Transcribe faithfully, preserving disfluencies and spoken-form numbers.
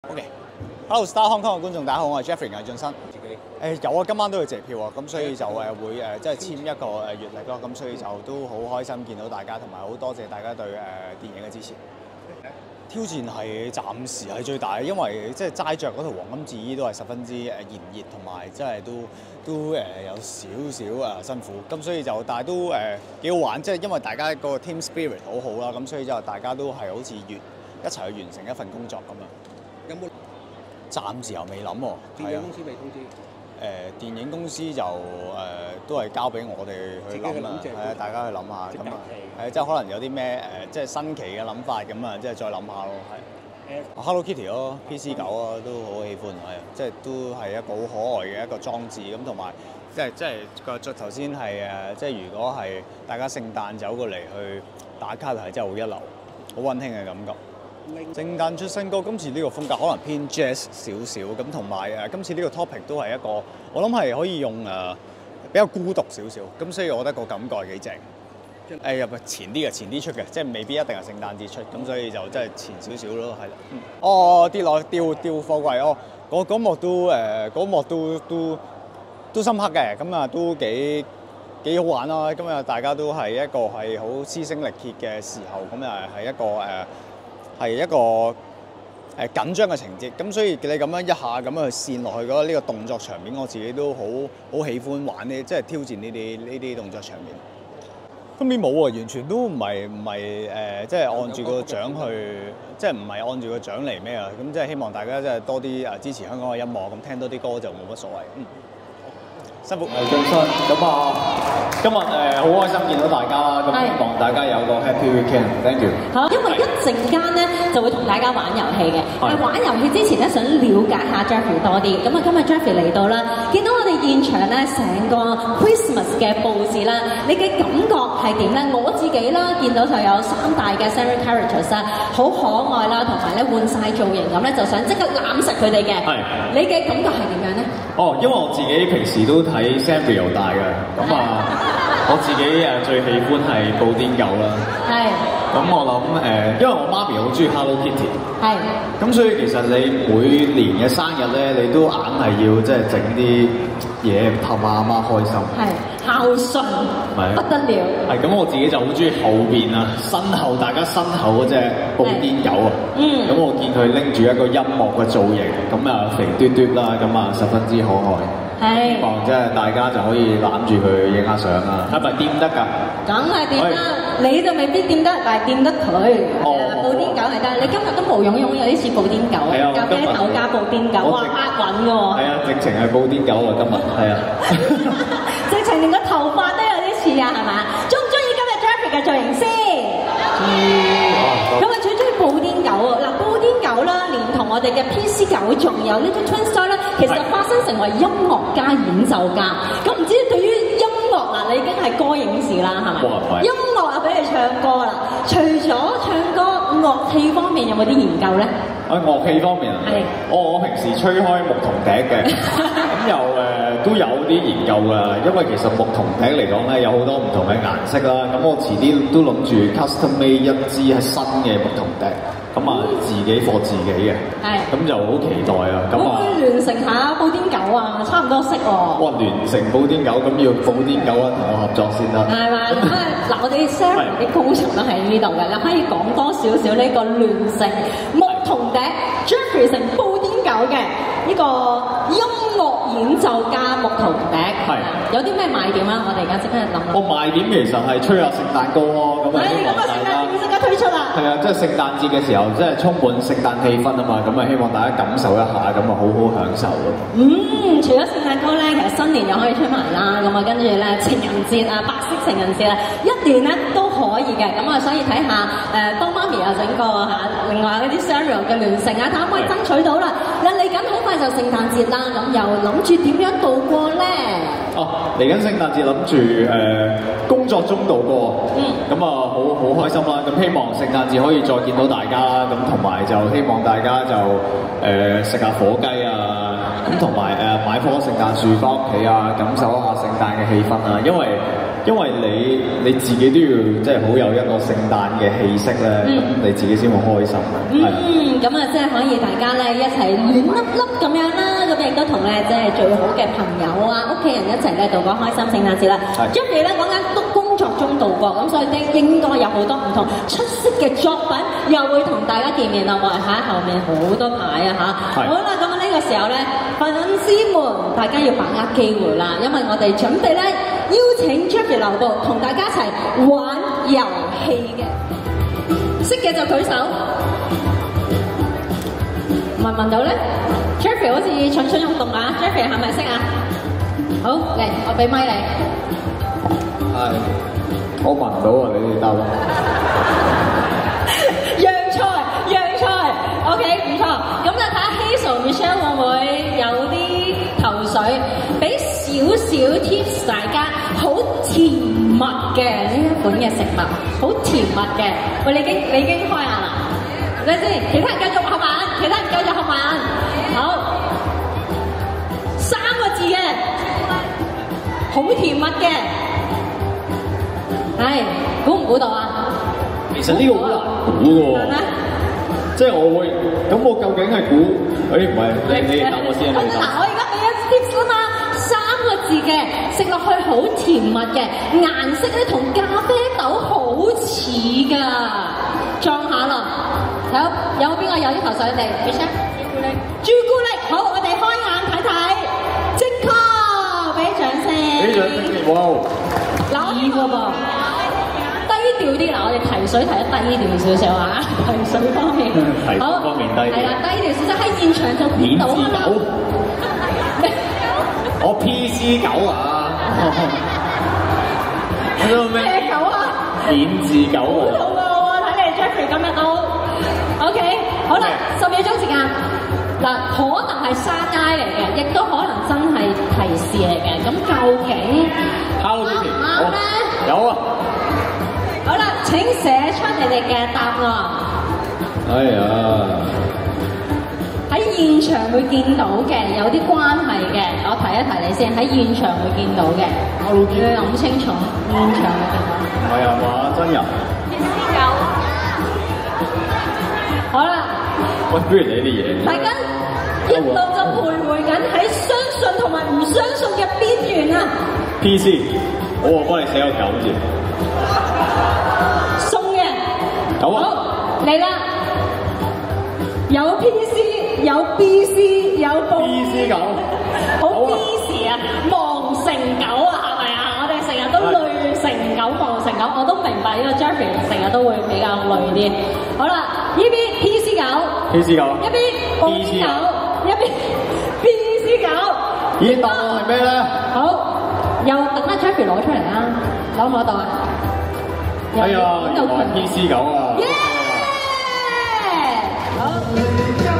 OK，Hello Star Hong Kong 嘅觀眾，大家好，我係 Jeffrey 魏俊生。誒有啊，今晚都要謝票啊，咁所以就誒會誒即係簽一個誒月曆咯，咁所以就都好開心見到大家，同埋好多謝大家對誒電影嘅支持。挑戰係暫時係最大，因為即係齋着嗰套黃金治衣都係十分之誒炎熱，同埋真係都都誒有少少誒辛苦，咁所以就但係都誒幾好玩，即係因為大家個 team spirit 好好啦，咁所以就大家都係好似越一齊去完成一份工作咁樣。 有冇？ 暫時又未諗喎。 電影公司未通知。 誒、呃、電影公司就誒、呃、都係交俾我哋去諗啦，係啊，大家去諗下咁啊，係即係可能有啲咩誒即係新奇嘅諗法咁啊，即係再諗下咯，係。Hello Kitty 咯 ，P C 九啊，都好喜歡，係啊，即係都係一個好可愛嘅一個裝置咁，同埋即係即係個頭先係誒，即係如果係大家聖誕走過嚟去打卡係真係好一流，好溫馨嘅感覺。聖誕出新歌，今次呢個風格可能偏 jazz 少少，咁同埋誒今次呢個 topic 都係一個，我諗係可以用誒、呃、比較孤獨少少，咁所以我覺得個感覺係幾正。誒入前啲嘅，前啲出嘅，即係未必一定係聖誕節出，咁所以就真係前少少咯，係啦。嗯、哦，跌落掉掉貨櫃哦，嗰嗰幕都誒嗰幕都都都深刻嘅，咁啊都幾幾好玩啦。今日大家都係一個係好嘶聲力竭嘅時候，咁啊係一個誒。呃係一個誒、呃、緊張嘅情節，咁所以你咁樣一下咁樣去線落去嗰呢個動作場面，我自己都好好喜歡玩呢，即係挑戰呢啲呢啲動作場面。今年冇喎，完全都唔係唔係誒，即係按住個獎去，即係唔係按住個獎嚟咩啊？咁即係希望大家即係多啲誒支持香港嘅音樂，咁聽多啲歌就冇乜所謂。嗯。辛苦。 誒，俊生，咁啊，今日誒好開心見到大家啦，咁希望大家有個 happy weekend，thank you。 好，因為一陣間咧就會同大家玩遊戲嘅。喺玩遊戲之前咧，想了解下 Jeffrey 多啲。咁啊，今日 Jeffrey 嚟到啦，見到我哋現場咧成個 Christmas 嘅佈置啦，你嘅感覺係點咧？我自己啦，見到就有三大嘅 Santa characters 啦，好可愛啦，同埋咧換晒造型咁咧，就想即刻攬實佢哋嘅。係。你嘅感覺係點樣咧？ 哦，因為我自己平時都睇 Sanrio 大嘅，咁啊，我自己誒最喜歡係布丁狗啦。係。咁我諗誒，因為我媽咪好中意 Hello Kitty。係。咁所以其實你每年嘅生日咧，你都硬係要即係整啲嘢氹下阿媽開心。係。孝順。不得了。係，咁我自己就好中意後邊啊，身後大家身後嗰隻布丁狗啊。嗯。咁我見佢拎住一個音樂嘅造型，咁啊肥嘟嘟啦，咁啊十分之可愛。係，希望即係大家就可以攬住佢影下相啊！係咪掂得㗎？梗係掂啦，你就未必掂得，但係掂得佢。哦，布丁狗係得，你今日都毛茸茸有啲似布丁狗，咖啡豆加布丁狗，哇壓韻㗎喎！係啊，直情係布丁狗啊！今日係啊，直情連個頭髮都有啲似啊，係嘛？中唔中意今日 Jeffrey 嘅造型先？中意。咁啊，最中意布丁狗啊！嗱，布丁狗啦，連同我哋嘅 P C 九，仲有呢個 Twin Star 咧，其實化身成為音樂家、演奏家。咁唔知對於音樂嗱，你已經係歌影視啦，係咪？音樂啊，俾你唱歌啦。除咗唱歌，樂器方面有冇啲研究咧？啊，樂器方面啊，係。我我平時吹開牧童笛嘅，咁又誒都有啲研究㗎。因為其實牧童笛嚟講咧，有好多唔同嘅顏色啦。咁我遲啲都諗住 custom made 一支係新嘅牧童笛。咁啊，自己課自己嘅，係，咁就好期待啊！咁啊，會聯成下布丁狗啊，差唔多識喎。哇，聯成布丁狗，咁要布丁狗啊，同我合作先得。係嘛？嗱，我哋 Sarah 啲工程都喺呢度嘅，你可以講多少少呢個聯成牧童笛 Jeffrey 成布丁狗嘅呢個音樂演奏家牧童笛，係有啲咩賣點啊？我哋而家即刻諗。個賣點其實係吹下聖誕歌咯，咁啊希望大家即刻推出啦。係啊，即係聖誕節嘅時候。即係充滿聖誕氣氛啊嘛，咁啊希望大家感受一下，咁啊好好享受咯。嗯，除咗聖誕歌咧，其實新年又可以吹埋啦，咁啊跟住咧情人節啊，白色情人節啊，一年咧都可以嘅。咁啊，所以睇下誒，當媽咪又整個嚇，另外嗰啲 Sanrio 嘅聯成啊，睇下可唔可以爭取到啦。嗱，嚟緊好快就聖誕節啦，咁又諗住點樣度過咧？哦，嚟緊聖誕節諗住誒工作中度過，嗯，咁啊好好開心啦。咁希望聖誕節可以再見到大家。咁同埋就希望大家就誒食下火雞啊，咁同埋誒買棵聖誕樹翻屋企啊，感受一下聖誕嘅氣氛啊。因為因為你你自己都要即係好有一個聖誕嘅氣息咧，咁、嗯、你自己先會開心嘅。 嗯，咁啊，即係可以大家咧一齊暖粒粒咁樣啦，咁亦都同咧即係最好嘅朋友啊、屋企人一齊咧度過開心聖誕節啦。Jeffrey 咧講緊都工作中度過，咁所以咧應該有好多唔同出色嘅作品又會同大家見面啦。我哋喺後面好多牌啊嚇。好啦，咁啊呢個時候咧，粉絲們大家要把握機會啦，因為我哋準備咧邀請 Jeffrey 留步同大家一齊玩遊戲嘅。識嘅就舉手。問問到咧 ，Jeffrey 好似蠢蠢欲動啊 ！Jeffrey 係咪識啊？好，嚟，我俾咪你。 係，我聞到啊！你哋答啦。 讓菜，讓菜 ，OK， 唔錯。咁就睇下 Hazel Michelle 會唔會有啲頭緒，俾少少 tips 大家，好甜蜜嘅呢一款嘅食物，好甜蜜嘅。喂，你已經你已經開眼啦。睇先，其他人繼續合埋眼，其他人繼續合埋眼。好，三個字嘅，好甜蜜嘅，係估唔估到啊？ 其實呢個好難估喎。係咩？即係我會，咁我究竟係估？誒唔係，你你答我先啊！ 嗱，我而家俾一 tips 啦嘛，三個字嘅，食落去好甜蜜嘅，顏色咧同咖啡豆好似㗎，撞下啦。有有邊個有啲頭緒嚟？朱古力，朱古力，好，我哋開眼睇睇，正確，俾掌聲。 俾掌聲，哇！ 嗱，呢個噃，低調啲，嗱，我哋提水提得低調少少啊，提水方面， 提水方面低調。係啦，低調少少喺現場就見到啊嘛。 我 P C 九啊！ 咩狗啊？ 免治狗啊！ 好肚餓喎，睇嚟 Jeffrey 今日都。OK， 好啦，十秒鐘時間。嗱，可能係山埃嚟嘅，亦都可能真係提示嚟嘅。咁究竟啱唔啱咧？ 有啊。 好啦，請寫出你哋嘅答案。 哎呀！ 喺現場會見到嘅，有啲關係嘅。我提一提你先，喺現場會見到嘅。你要諗清楚，現場會見到。 唔係啊嘛，真人。 好啦， 喂，不如你啲嘢。 大家一路就徘徊緊喺相信同埋唔相信嘅邊緣啊 ！P C， 我我幫你寫個九字。 送嘅。 九啊。 好，嚟啦！有 P C， 有 B C， 有 B C 九。 好 busy 啊！忙成狗啊，係咪啊？我哋成日都累成狗，忙成狗，我都明白呢個 Jeffrey 成日都會比較累啲。好啦，呢邊 P C 九 ，P C 九， 一邊 B C 九，一邊 B C 九。 咦，答案係咩咧？ 好，又等阿 Jeffrey 攞出嚟啦，攞唔攞到啊？ 哎呀，原來 P C 九啊！ 耶！好。